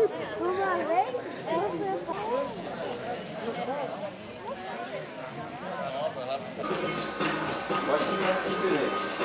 Uma vez, Pode ficar assim também.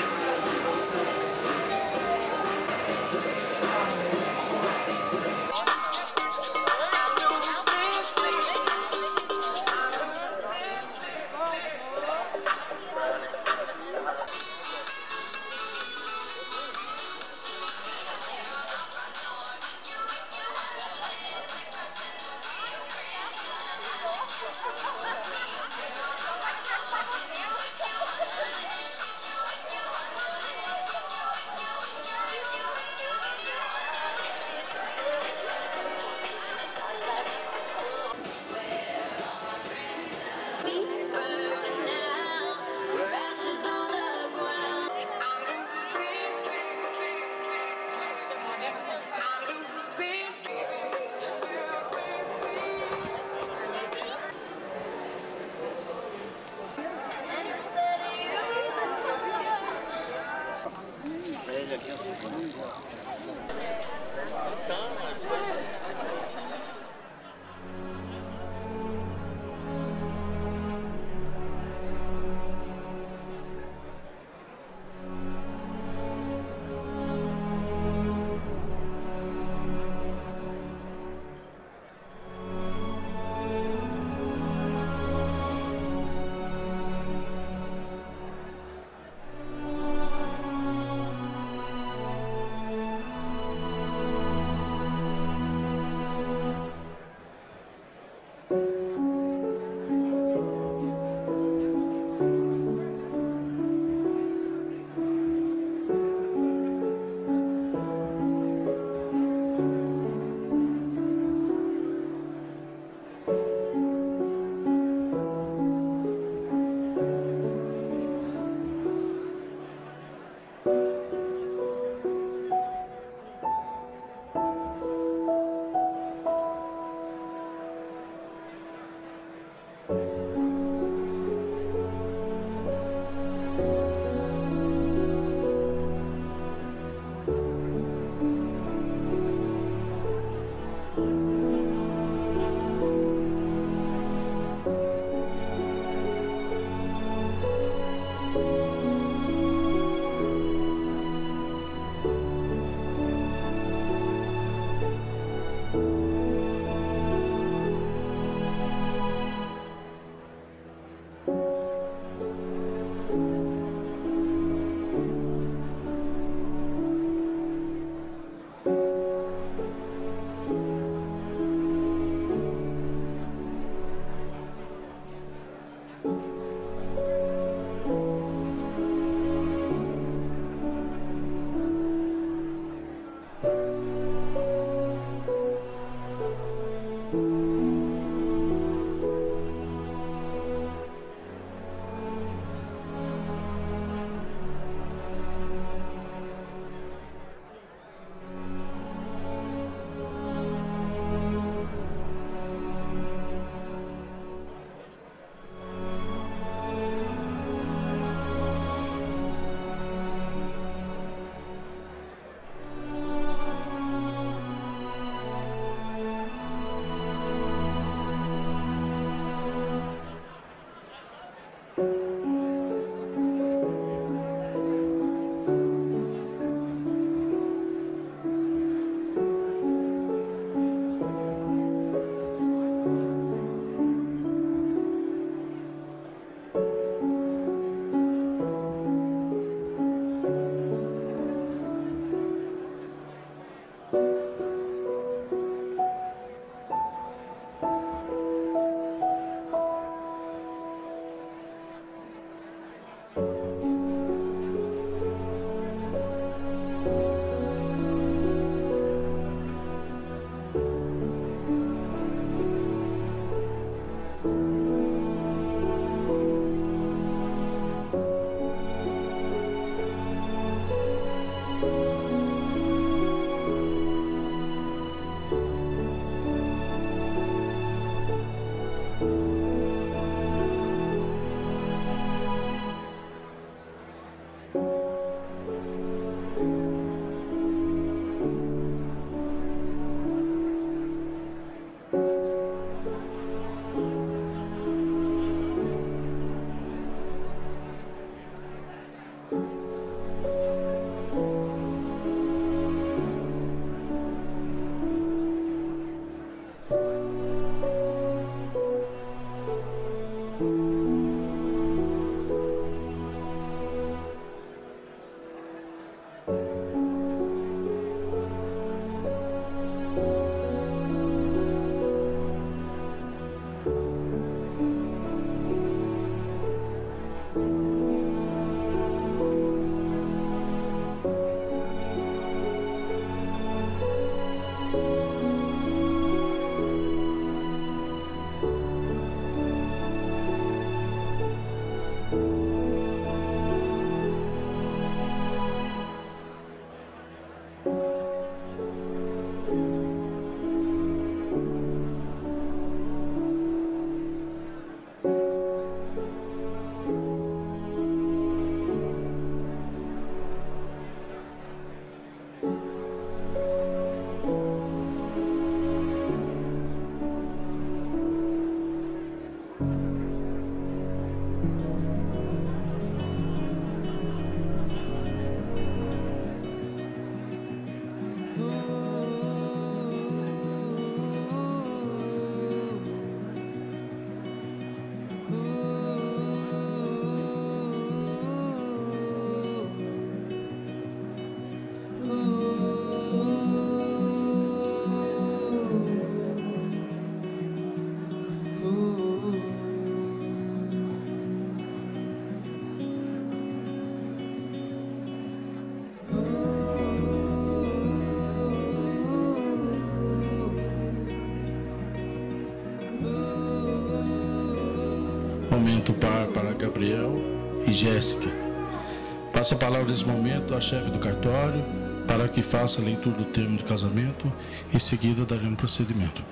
Santo Par para Gabriel e Jéssica. Passo a palavra nesse momento à chefe do cartório para que faça a leitura do termo de casamento. Em seguida, daremos procedimento.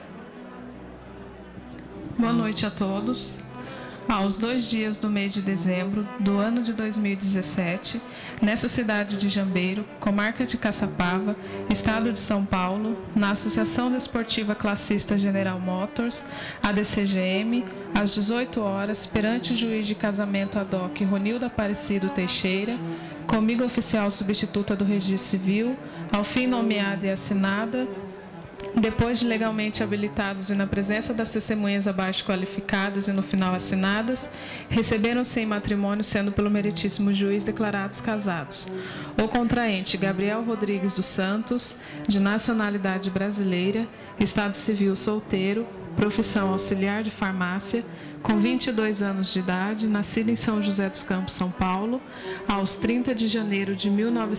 Boa noite a todos. Aos 2 dias do mês de dezembro do ano de 2017, nessa cidade de Jambeiro, comarca de Caçapava, estado de São Paulo, na Associação Desportiva Classista General Motors, ADCGM, às 18 horas, perante o juiz de casamento ad hoc Ronildo Aparecido Teixeira, comigo oficial substituta do Registro Civil, ao fim nomeada e assinada, depois de legalmente habilitados e na presença das testemunhas abaixo qualificadas e no final assinadas, receberam-se em matrimônio, sendo pelo meritíssimo juiz declarados casados: o contraente Gabriel Rodrigues dos Santos, de nacionalidade brasileira, estado civil solteiro, profissão auxiliar de farmácia, com 22 anos de idade, nascido em São José dos Campos, São Paulo, aos 30 de janeiro de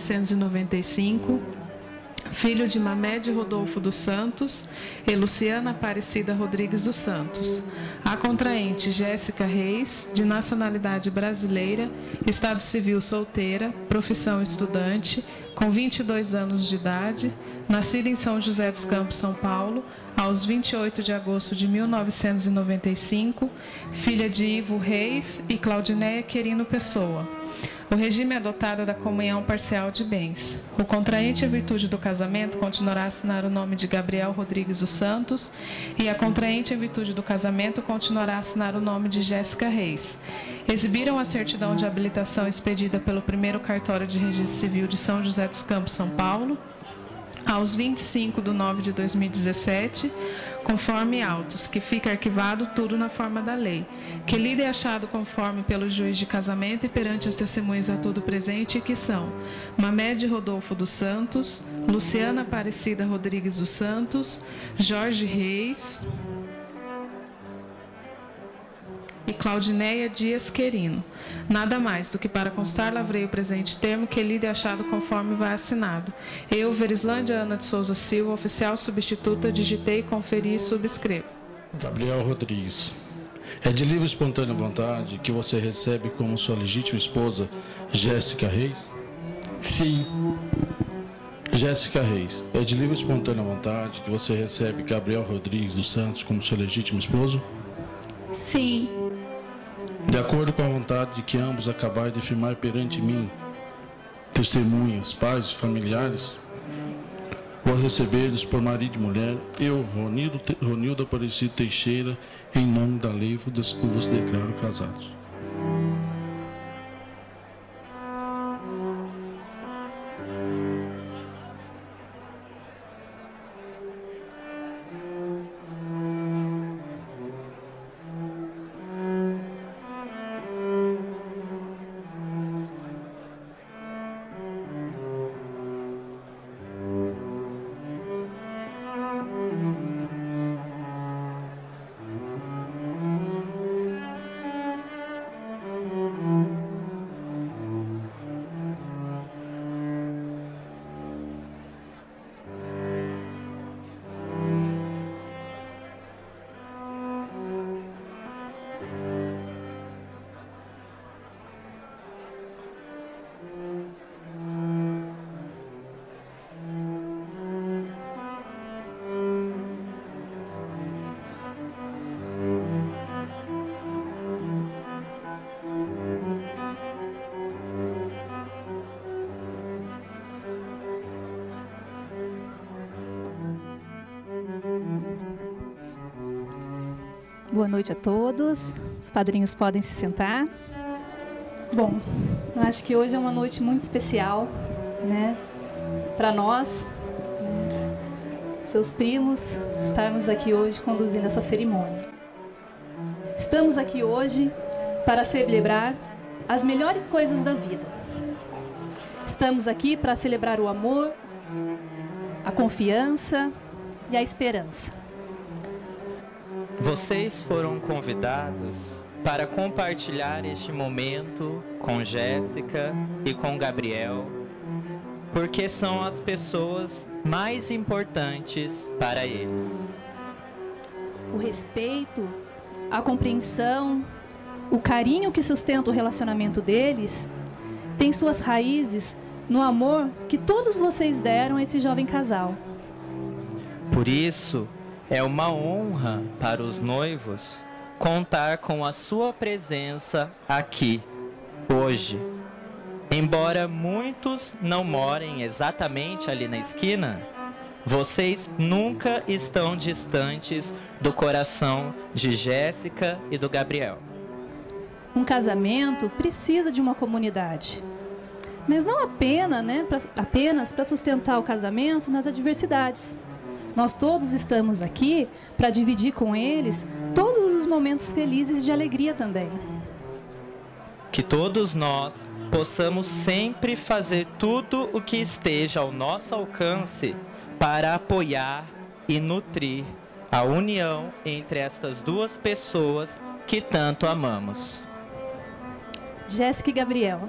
1995, filho de Mamed Rodolfo dos Santos e Luciana Aparecida Rodrigues dos Santos. A contraente Jéssica Reis, de nacionalidade brasileira, estado civil solteira, profissão estudante, com 22 anos de idade, nascida em São José dos Campos, São Paulo, aos 28 de agosto de 1995, filha de Ivo Reis e Claudineia Querino Pessoa. O regime adotado é da comunhão parcial de bens. O contraente, em virtude do casamento, continuará a assinar o nome de Gabriel Rodrigues dos Santos e a contraente, em virtude do casamento, continuará a assinar o nome de Jéssica Reis. Exibiram a certidão de habilitação expedida pelo primeiro cartório de registro civil de São José dos Campos, São Paulo, aos 25 de 9 de 2017, conforme autos, que fica arquivado tudo na forma da lei, que lido é achado conforme pelo juiz de casamento e perante as testemunhas a tudo presente, que são Mamed Rodolfo dos Santos, Luciana Aparecida Rodrigues dos Santos, Jorge Reis e Claudineia Dias Querino. Nada mais do que para constar lavrei o presente termo, que lido é achado conforme vai assinado. Eu, Verislândia Ana de Souza Silva, oficial substituta, digitei, conferi e subscrevo. Gabriel Rodrigues. É de livre e espontânea vontade que você recebe como sua legítima esposa Jéssica Reis? Sim. Jéssica Reis. É de livre e espontânea vontade que você recebe Gabriel Rodrigues dos Santos como seu legítimo esposo? Sim. De acordo com a vontade de que ambos acabarem de firmar perante mim, testemunhas, pais e familiares, ou a receberdes por marido e mulher, eu, Ronildo Aparecido Teixeira, em nome da lei, vos declaro casados. Boa noite a todos. Os padrinhos podem se sentar. Bom, eu acho que hoje é uma noite muito especial, né? Para nós, seus primos, estarmos aqui hoje conduzindo essa cerimônia. Estamos aqui hoje para celebrar as melhores coisas da vida. Estamos aqui para celebrar o amor, a confiança e a esperança. Vocês foram convidados para compartilhar este momento com Jéssica e com Gabriel, porque são as pessoas mais importantes para eles. O respeito, a compreensão o carinho que sustenta o relacionamento deles tem suas raízes no amor que todos vocês deram a esse jovem casal. Por isso, é uma honra para os noivos contar com a sua presença aqui, hoje. Embora muitos não morem exatamente ali na esquina, vocês nunca estão distantes do coração de Jéssica e do Gabriel. Um casamento precisa de uma comunidade, mas não apenas para sustentar o casamento nas adversidades. Nós todos estamos aqui para dividir com eles todos os momentos felizes de alegria também. Que todos nós possamos sempre fazer tudo o que esteja ao nosso alcance para apoiar e nutrir a união entre estas duas pessoas que tanto amamos. Jéssica e Gabriel,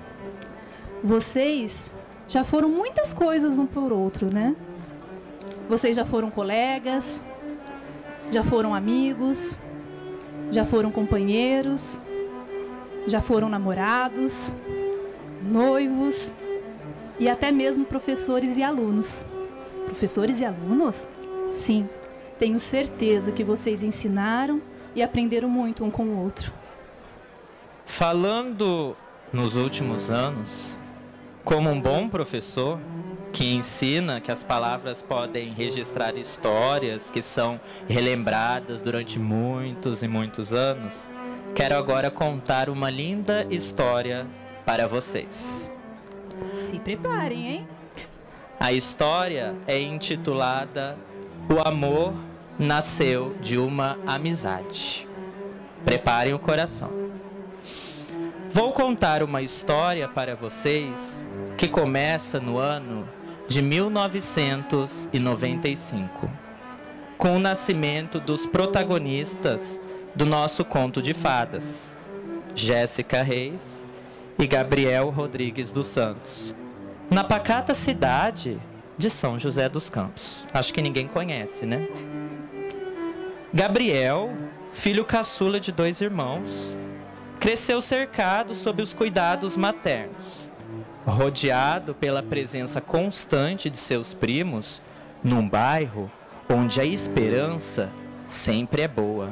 vocês já foram muitas coisas um por outro, né? Vocês já foram colegas, já foram amigos, já foram companheiros, já foram namorados, noivos e até mesmo professores e alunos. Professores e alunos? Sim, tenho certeza que vocês ensinaram e aprenderam muito um com o outro. Falando nos últimos anos, como um bom professor que ensina que as palavras podem registrar histórias que são relembradas durante muitos e muitos anos, quero agora contar uma linda história para vocês. Se preparem, hein? A história é intitulada O Amor Nasceu de uma Amizade. Preparem o coração. Vou contar uma história para vocês que começa no ano de 1995, com o nascimento dos protagonistas do nosso conto de fadas, Jéssica Reis e Gabriel Rodrigues dos Santos, na pacata cidade de São José dos Campos. Acho que ninguém conhece, né? Gabriel, filho caçula de 2 irmãos, cresceu cercado sob os cuidados maternos, rodeado pela presença constante de seus primos, num bairro onde a esperança sempre é boa.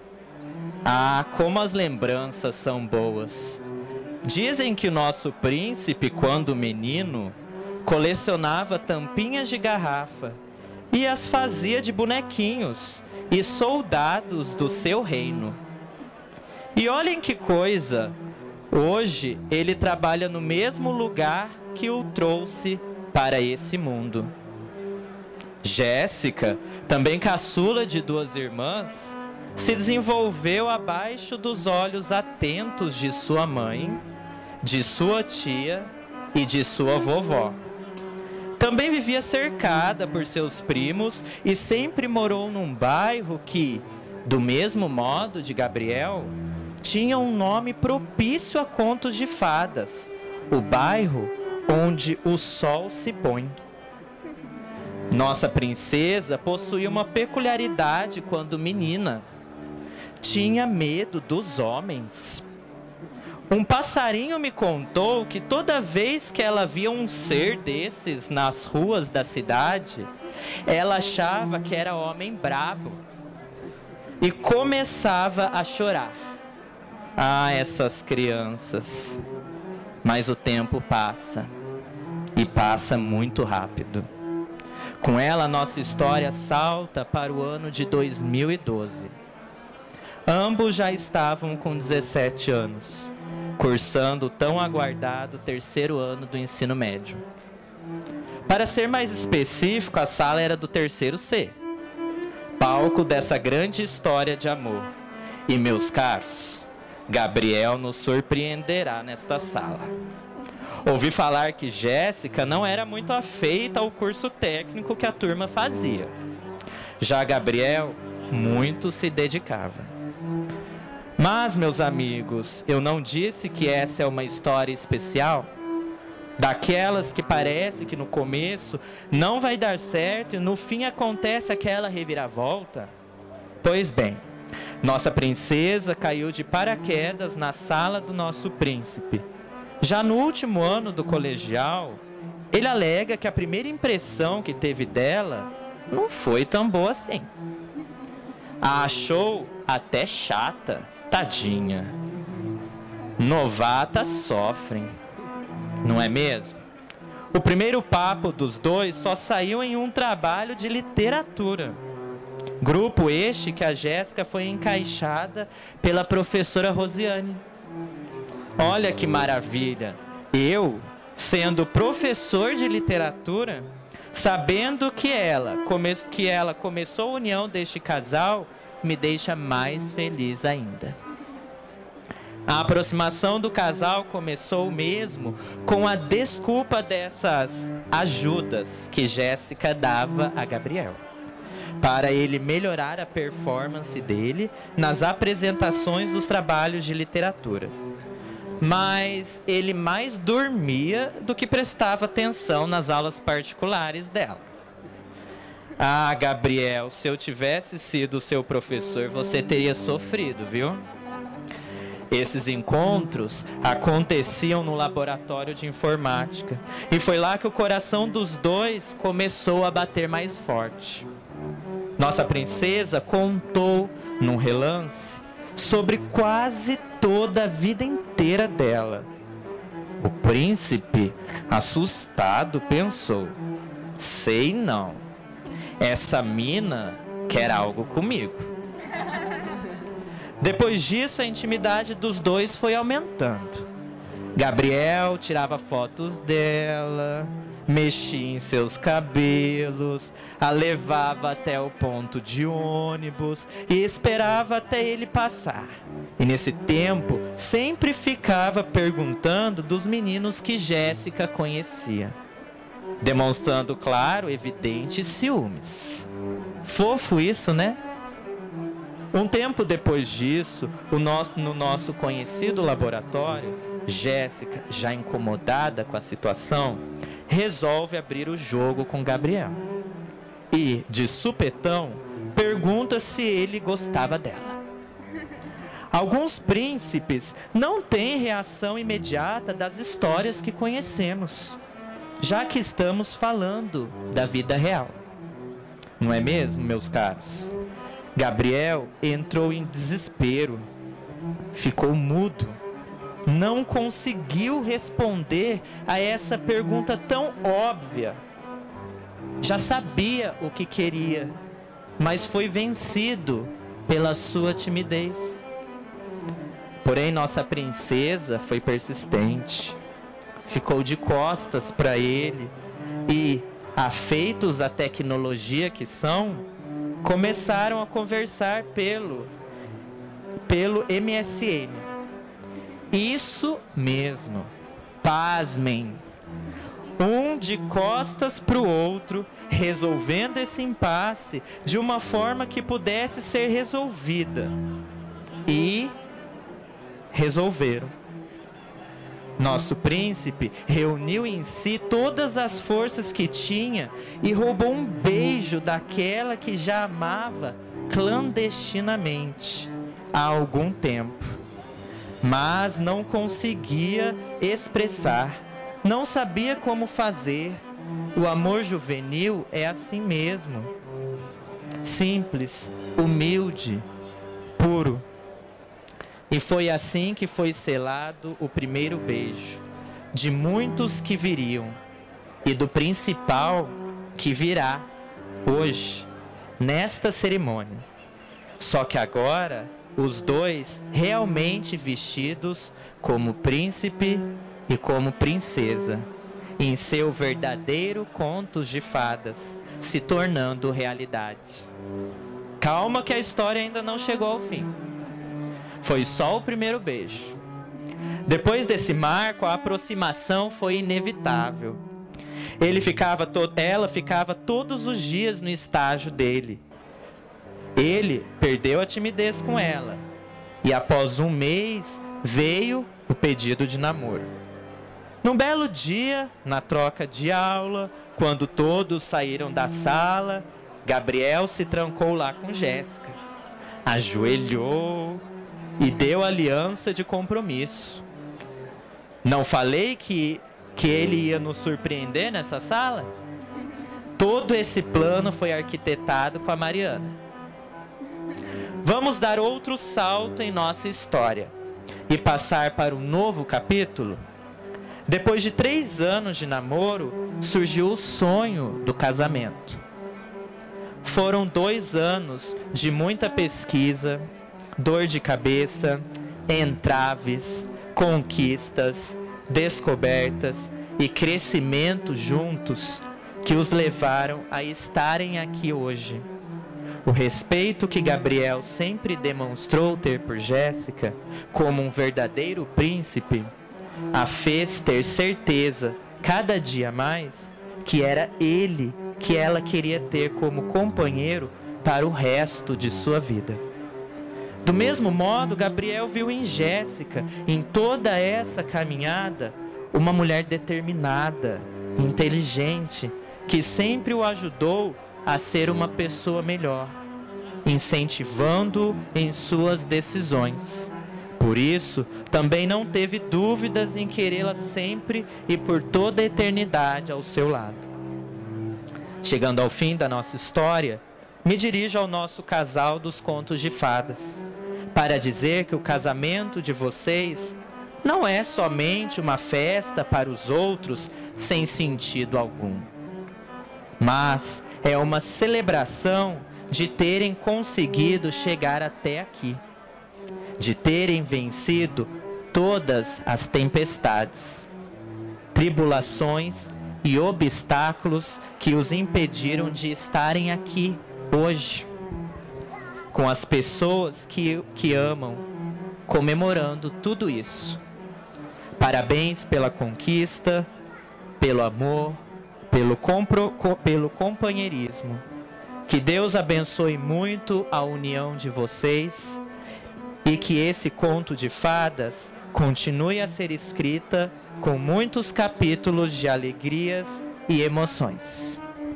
Ah, como as lembranças são boas! Dizem que o nosso príncipe, quando menino, colecionava tampinhas de garrafa e as fazia de bonequinhos e soldados do seu reino. E olhem que coisa! Hoje ele trabalha no mesmo lugar que o trouxe para esse mundo. Jéssica, também caçula de 2 irmãs, se desenvolveu abaixo dos olhos atentos de sua mãe, de sua tia e de sua vovó. Também vivia cercada por seus primos e sempre morou num bairro que, do mesmo modo de Gabriel, tinha um nome propício a contos de fadas, o bairro onde o sol se põe. Nossa princesa possuía uma peculiaridade quando menina. Tinha medo dos homens. Um passarinho me contou que toda vez que ela via um ser desses nas ruas da cidade, ela achava que era homem brabo e começava a chorar. Ah, essas crianças! Mas o tempo passa, e passa muito rápido. Com ela, nossa história salta para o ano de 2012. Ambos já estavam com 17 anos, cursando o tão aguardado 3º ano do ensino médio. Para ser mais específico, a sala era do 3º C, palco dessa grande história de amor. E, meus caros, Gabriel nos surpreenderá nesta sala. Ouvi falar que Jéssica não era muito afeita ao curso técnico que a turma fazia. Já Gabriel muito se dedicava. Mas, meus amigos, eu não disse que essa é uma história especial? Daquelas que parece que no começo não vai dar certo e no fim acontece aquela reviravolta? Pois bem, Nossa princesa caiu de paraquedas na sala do nosso príncipe. Já no último ano do colegial, ele alega que a primeira impressão que teve dela não foi tão boa assim. A achou até chata, tadinha. Novatas sofrem, não é mesmo? O primeiro papo dos dois só saiu em um trabalho de literatura. Grupo este que a Jéssica foi encaixada pela professora Rosiane. Olha que maravilha! Eu, sendo professor de literatura, sabendo que ela começou a união deste casal, me deixa mais feliz ainda. A aproximação do casal começou mesmo com a desculpa dessas ajudas que Jéssica dava a Gabriel, para ele melhorar a performance dele nas apresentações dos trabalhos de literatura. Mas ele mais dormia do que prestava atenção nas aulas particulares dela. Ah, Gabriel, se eu tivesse sido seu professor, você teria sofrido, viu? Esses encontros aconteciam no laboratório de informática, e foi lá que o coração dos dois começou a bater mais forte. Nossa princesa contou, num relance, sobre quase toda a vida inteira dela. O príncipe, assustado, pensou: sei não, essa mina quer algo comigo. Depois disso, a intimidade dos dois foi aumentando. Gabriel tirava fotos dela, mexia em seus cabelos, a levava até o ponto de ônibus e esperava até ele passar. E nesse tempo, sempre ficava perguntando dos meninos que Jéssica conhecia, demonstrando, claro, evidentes ciúmes. Fofo isso, né? Um tempo depois disso, no nosso conhecido laboratório, Jéssica, já incomodada com a situação, resolve abrir o jogo com Gabriel. E, de supetão, pergunta se ele gostava dela. Alguns príncipes não têm reação imediata das histórias que conhecemos, já que estamos falando da vida real. Não é mesmo, meus caros? Gabriel entrou em desespero, ficou mudo, não conseguiu responder a essa pergunta tão óbvia. Já sabia o que queria, mas foi vencido pela sua timidez. Porém, nossa princesa foi persistente, ficou de costas para ele e, afeitos à tecnologia que são, começaram a conversar pelo MSN. Isso mesmo, pasmem, um de costas para o outro, resolvendo esse impasse de uma forma que pudesse ser resolvida. E resolveram. Nosso príncipe reuniu em si todas as forças que tinha e roubou um beijo daquela que já amava clandestinamente há algum tempo. Mas não conseguia expressar, não sabia como fazer. O amor juvenil é assim mesmo. Simples, humilde, puro. E foi assim que foi selado o primeiro beijo, de muitos que viriam, e do principal que virá hoje, nesta cerimônia. Só que agora, os dois realmente vestidos como príncipe e como princesa, em seu verdadeiro conto de fadas, se tornando realidade. Calma que a história ainda não chegou ao fim. Foi só o primeiro beijo. Depois desse marco, a aproximação foi inevitável. Ela ficava todos os dias no estágio dele. Ele perdeu a timidez com ela. E após um mês, veio o pedido de namoro. Num belo dia, na troca de aula, quando todos saíram da sala, Gabriel se trancou lá com Jéssica. ajoelhou e deu aliança de compromisso. Não falei que ele ia nos surpreender nessa sala? Todo esse plano foi arquitetado com a Mariana. Vamos dar outro salto em nossa história e passar para um novo capítulo? Depois de 3 anos de namoro, surgiu o sonho do casamento. Foram 2 anos de muita pesquisa, dor de cabeça, entraves, conquistas, descobertas e crescimento juntos que os levaram a estarem aqui hoje. O respeito que Gabriel sempre demonstrou ter por Jéssica, como um verdadeiro príncipe, a fez ter certeza, cada dia mais, que era ele que ela queria ter como companheiro para o resto de sua vida. Do mesmo modo, Gabriel viu em Jéssica, em toda essa caminhada, uma mulher determinada, inteligente, que sempre o ajudou a ser uma pessoa melhor, incentivando-o em suas decisões. Por isso, também não teve dúvidas em querê-la sempre e por toda a eternidade ao seu lado. Chegando ao fim da nossa história, me dirijo ao nosso casal dos contos de fadas, para dizer que o casamento de vocês não é somente uma festa para os outros sem sentido algum, mas é uma celebração de terem conseguido chegar até aqui, de terem vencido todas as tempestades, tribulações e obstáculos que os impediram de estarem aqui hoje, com as pessoas que amam, comemorando tudo isso. Parabéns pela conquista, pelo amor, pelo companheirismo. Que Deus abençoe muito a união de vocês e que esse conto de fadas continue a ser escrita com muitos capítulos de alegrias e emoções.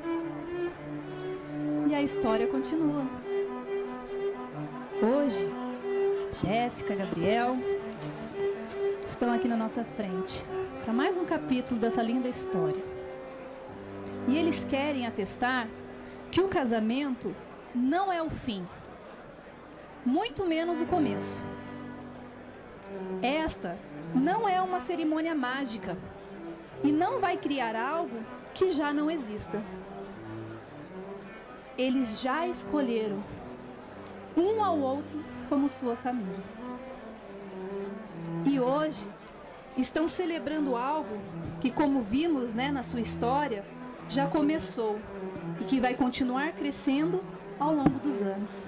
E a história continua. Hoje, Jéssica, Gabriel estão aqui na nossa frente para mais um capítulo dessa linda história. E eles querem atestar que o casamento não é o fim, muito menos o começo. Esta não é uma cerimônia mágica e não vai criar algo que já não exista. Eles já escolheram um ao outro como sua família. E hoje estão celebrando algo que, como vimos, na sua história, já começou e que vai continuar crescendo ao longo dos anos.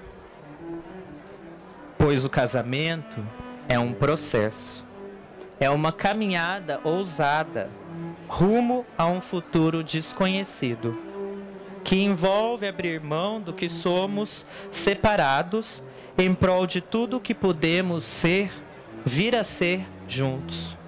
Pois o casamento é um processo, é uma caminhada ousada rumo a um futuro desconhecido, que envolve abrir mão do que somos separados em prol de tudo que podemos ser, vir a ser juntos.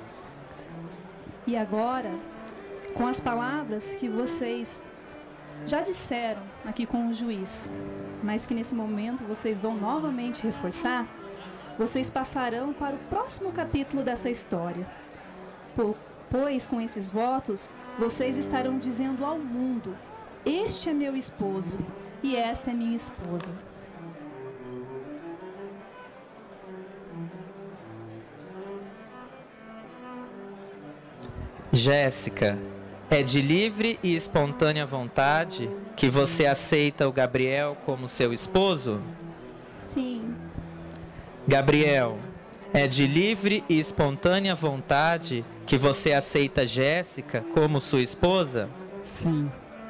E agora, com as palavras que vocês já disseram aqui com o juiz, mas que nesse momento vocês vão novamente reforçar, vocês passarão para o próximo capítulo dessa história. Pois com esses votos, vocês estarão dizendo ao mundo: este é meu esposo e esta é minha esposa. Jéssica, é de livre e espontânea vontade que você aceita o Gabriel como seu esposo? Sim. Gabriel, é de livre e espontânea vontade que você aceita Jéssica como sua esposa? Sim.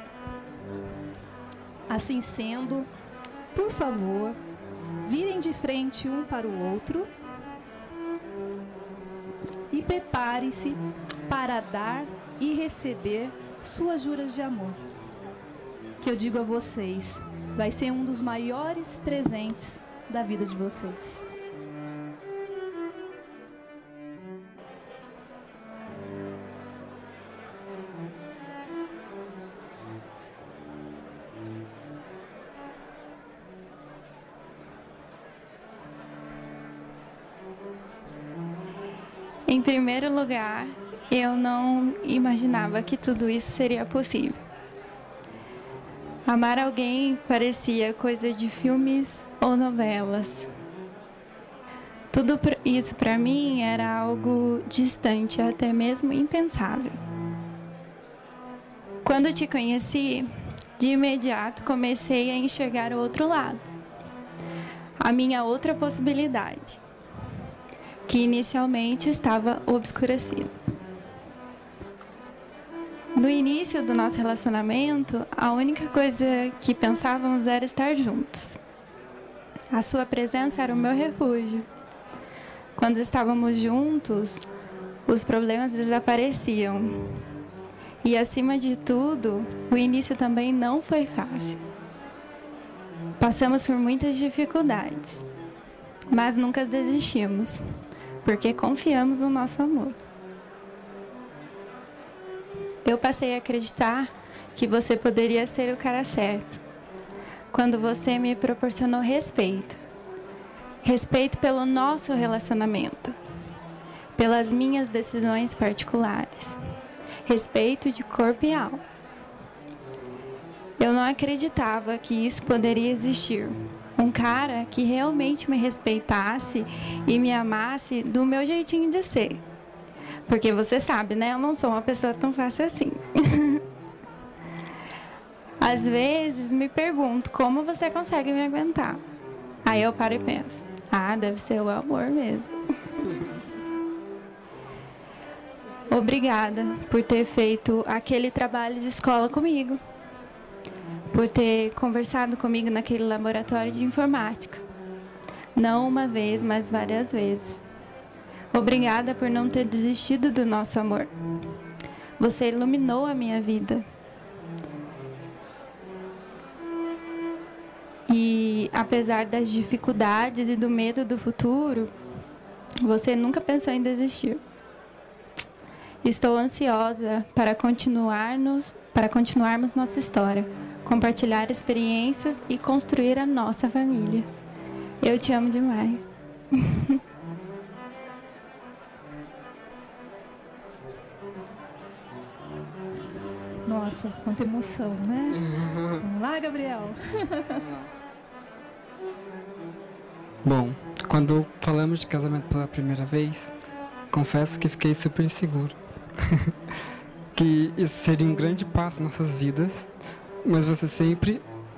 Assim sendo, por favor, virem de frente um para o outro e prepare-se para dar e receber suas juras de amor. Que eu digo a vocês, vai ser um dos maiores presentes da vida de vocês. Em primeiro lugar, eu não imaginava que tudo isso seria possível. Amar alguém parecia coisa de filmes ou novelas. Tudo isso para mim era algo distante, até mesmo impensável. Quando te conheci, de imediato comecei a enxergar o outro lado, a minha outra possibilidade, que inicialmente estava obscurecida. No início do nosso relacionamento, a única coisa que pensávamos era estar juntos. A sua presença era o meu refúgio. Quando estávamos juntos, os problemas desapareciam. E, acima de tudo, o início também não foi fácil. Passamos por muitas dificuldades, mas nunca desistimos, porque confiamos no nosso amor. Eu passei a acreditar que você poderia ser o cara certo, quando você me proporcionou respeito. Respeito pelo nosso relacionamento, pelas minhas decisões particulares. Respeito de corpo e alma. Eu não acreditava que isso poderia existir. Um cara que realmente me respeitasse e me amasse do meu jeitinho de ser. Porque você sabe, né? Eu não sou uma pessoa tão fácil assim. Às vezes me pergunto como você consegue me aguentar. Aí eu paro e penso, deve ser o amor mesmo. Obrigada por ter feito aquele trabalho de escola comigo. Por ter conversado comigo naquele laboratório de informática. Não uma vez, mas várias vezes. Obrigada por não ter desistido do nosso amor. Você iluminou a minha vida. E, apesar das dificuldades e do medo do futuro, você nunca pensou em desistir. Estou ansiosa para continuarmos nossa história, compartilhar experiências e construir a nossa família. Eu te amo demais. Nossa, quanta emoção, né? Vamos lá, Gabriel. Bom, quando falamos de casamento pela primeira vez, confesso que fiquei super inseguro. Que isso seria um grande passo em nossas vidas, mas você sempre...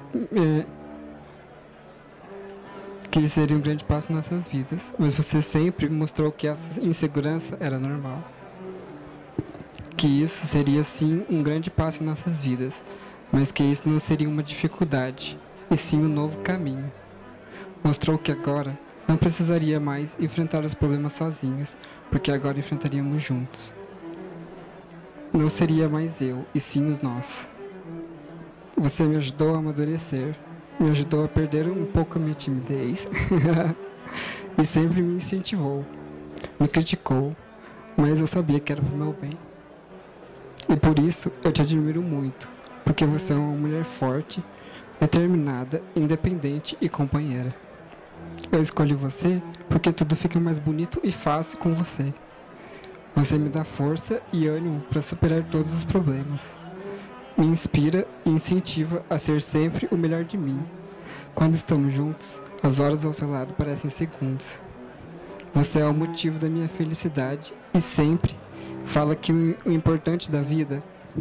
que seria um grande passo em nossas vidas, mas você sempre mostrou que essa insegurança era normal. Que isso seria sim um grande passo em nossas vidas, mas que isso não seria uma dificuldade, e sim um novo caminho. Mostrou que agora não precisaria mais enfrentar os problemas sozinhos, porque agora enfrentaríamos juntos. Não seria mais eu, e sim os nós. Você me ajudou a amadurecer, me ajudou a perder um pouco a minha timidez, e sempre me incentivou, me criticou, mas eu sabia que era para o meu bem. E por isso eu te admiro muito, porque você é uma mulher forte, determinada, independente e companheira. Eu escolhi você porque tudo fica mais bonito e fácil com você. Você me dá força e ânimo para superar todos os problemas. Me inspira e incentiva a ser sempre o melhor de mim. Quando estamos juntos, as horas ao seu lado parecem segundos. Você é o motivo da minha felicidade e sempre fala que o importante da vida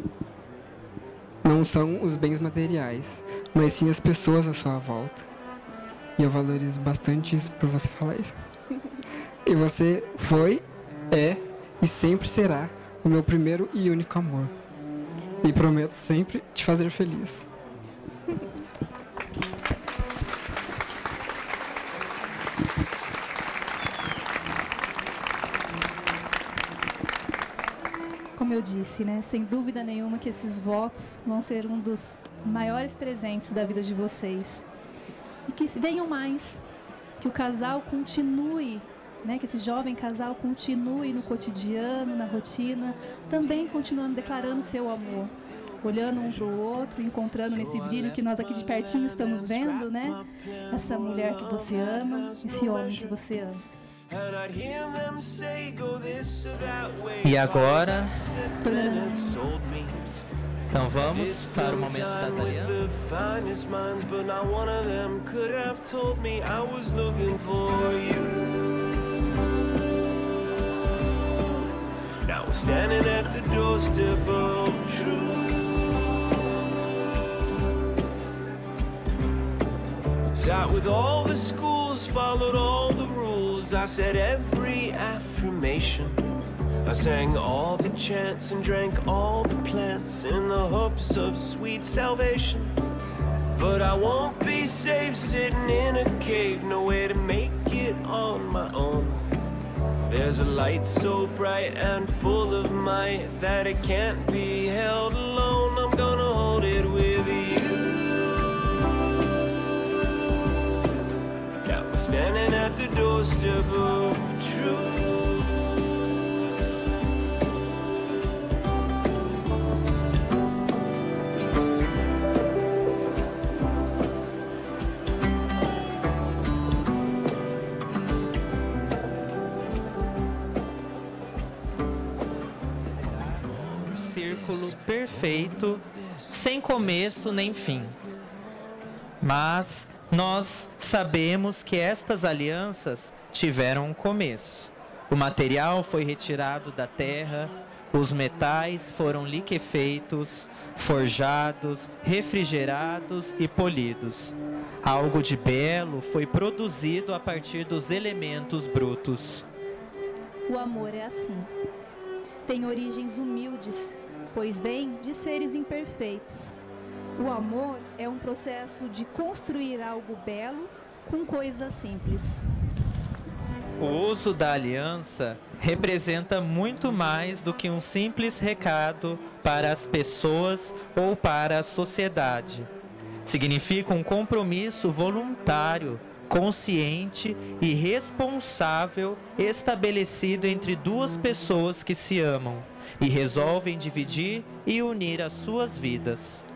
não são os bens materiais, mas sim as pessoas à sua volta. E eu valorizo bastante isso por você falar isso. E você foi, é e sempre será o meu primeiro e único amor. E prometo sempre te fazer feliz. Como eu disse, né? Sem dúvida nenhuma que esses votos vão ser um dos maiores presentes da vida de vocês. E que venham mais, que o casal continue, né? Que esse jovem casal continue no cotidiano, na rotina, também continuando declarando seu amor, olhando um para o outro, encontrando nesse brilho que nós aqui de pertinho estamos vendo, né? Essa mulher que você ama, esse homem que você ama. E agora, então vamos para o momento das alianças. Now we're standing at the doorstep of truth. Sat with all the schools, followed all the rules. I said every affirmation. I sang all the chants and drank all the plants in the hopes of sweet salvation. But I won't be safe sitting in a cave, no way to make it on my own. There's a light so bright and full of might that it can't be held alone. I'm gonna hold it with you. Now we're standing at the doorstep of truth. Círculo perfeito, sem começo nem fim. Mas nós sabemos que estas alianças tiveram um começo. O material foi retirado da terra, os metais foram liquefeitos, forjados, refrigerados e polidos. Algo de belo foi produzido a partir dos elementos brutos. O amor é assim. Tem origens humildes, pois vem de seres imperfeitos. O amor é um processo de construir algo belo com coisas simples. O uso da aliança representa muito mais do que um simples recado para as pessoas ou para a sociedade. Significa um compromisso voluntário, consciente e responsável estabelecido entre duas pessoas que se amam e resolvem dividir e unir as suas vidas.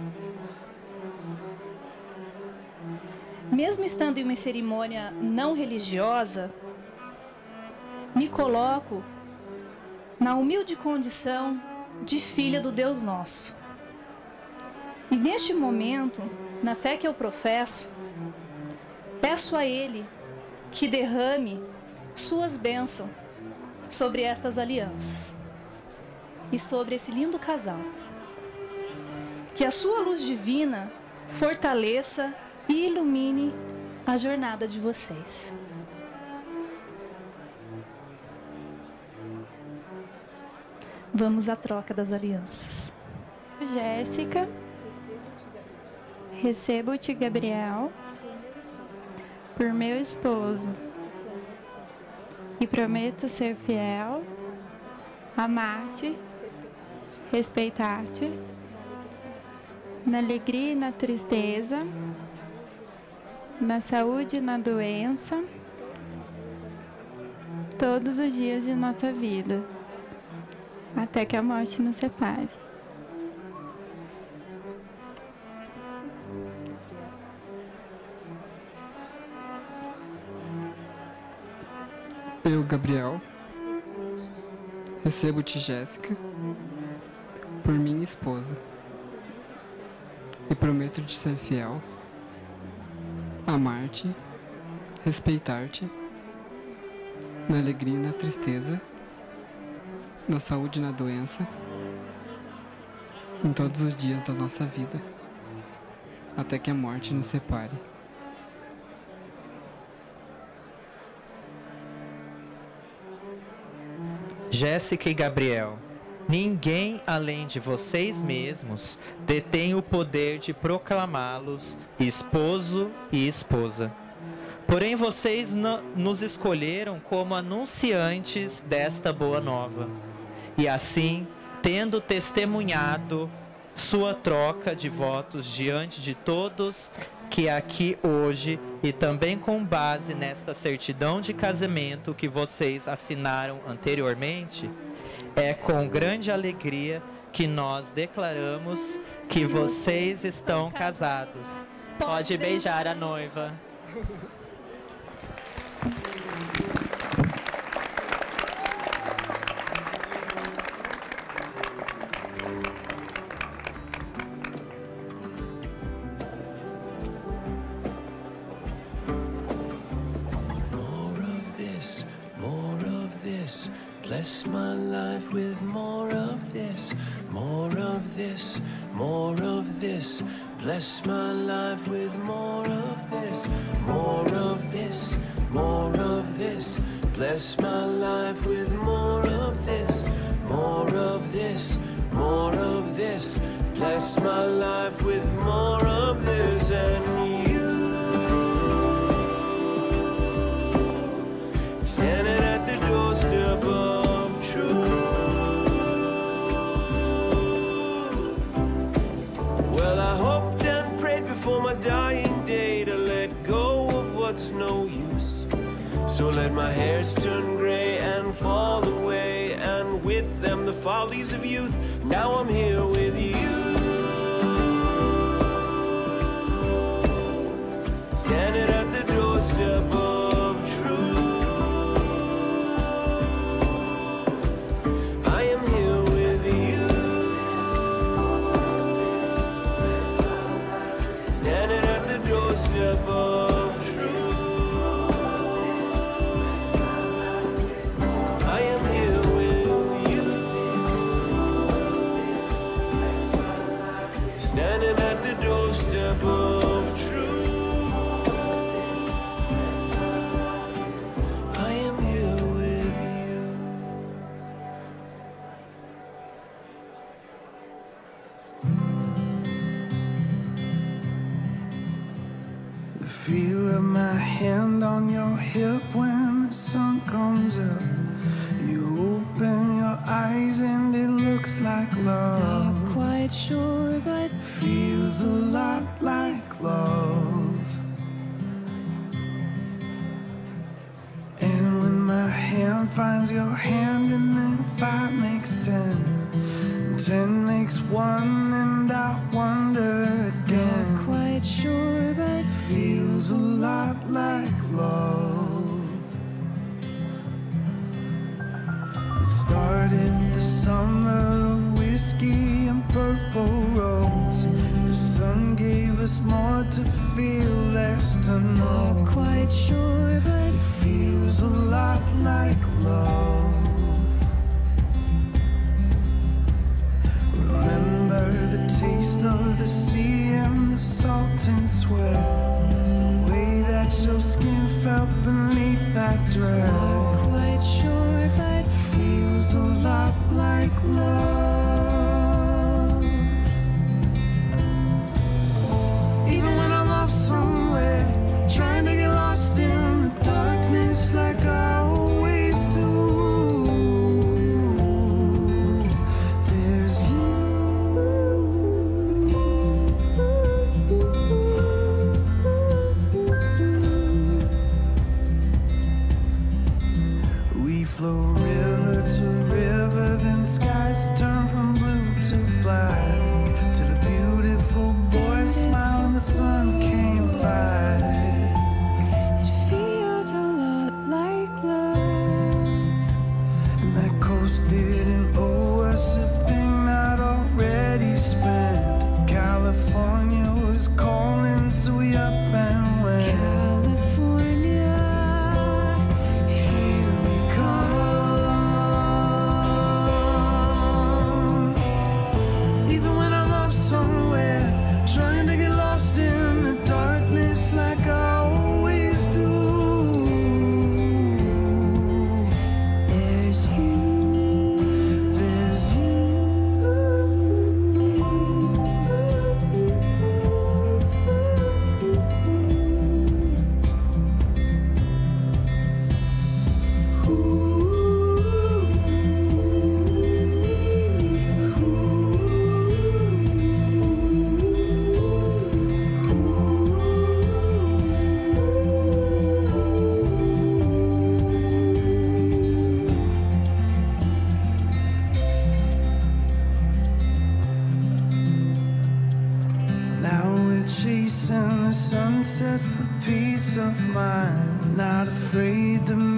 Mesmo estando em uma cerimônia não religiosa, me coloco na humilde condição de filha do Deus Nosso. E neste momento, na fé que eu professo, peço a Ele que derrame suas bênçãos sobre estas alianças e sobre esse lindo casal. Que a sua luz divina fortaleça e ilumine a jornada de vocês. Vamos à troca das alianças. Jéssica, recebo-te, Gabriel, por meu esposo, e prometo ser fiel, amar-te, respeitar-te, na alegria e na tristeza, na saúde e na doença, todos os dias de nossa vida, até que a morte nos separe. Eu, Gabriel, recebo-te, Jéssica, por minha esposa, e prometo te ser fiel, amar-te, respeitar-te, na alegria e na tristeza, na saúde e na doença, em todos os dias da nossa vida, até que a morte nos separe. Jéssica e Gabriel, ninguém além de vocês mesmos detém o poder de proclamá-los esposo e esposa. Porém, vocês nos escolheram como anunciantes desta boa nova. E assim, tendo testemunhado sua troca de votos diante de todos que aqui hoje, e também com base nesta certidão de casamento que vocês assinaram anteriormente, é com grande alegria que nós declaramos que vocês estão casados. Pode beijar a noiva. Bless my life with more of this, more of this, more of this. Bless my life with more of this, more of this, more of this. Bless my life with more of this, more of this, more of this. Bless my life with more of this. And you, standing at the doorstep of truth. Well, I hoped and prayed before my dying day to let go of what's no use. So let my hairs turn gray and fall away, and with them the follies of youth. Now I'm here with you, standing at the doorstep of truth. I am here with you, standing at the doorstep of truth. I am here with you, standing at the doorstep of truth. I am here with you. The feel of my hand on your hip when the sun comes up. You open your eyes and it looks like love. Not quite sure, but feels a lot like love. And when my hand finds your hand, and then 5 makes 10, 10 makes 1, and I wonder again. not quite sure, but Feels a lot like love. It started the summer of whiskey and purple rose. The sun gave us more to feel, less to know. not quite sure, but It feels a lot like love. Remember the taste of the sea and the salt and sweat. The way that your skin felt beneath that dress. not quite sure, but Feels a lot like love. Even when I'm off somewhere, trying to get lost in the darkness like I always do. There's we flow river to river, then skies turn from blue to black, till a beautiful boy smiled and the sun came by. it feels a lot like love. And that coast didn't owe us a thing not already spent. California was calling, so we up and went. California, Here we come. Even when I'm off somewhere, trying to get lost in the darkness like I always do. there's you. There's you. Now we're chasing the sunset for peace of mind, not afraid to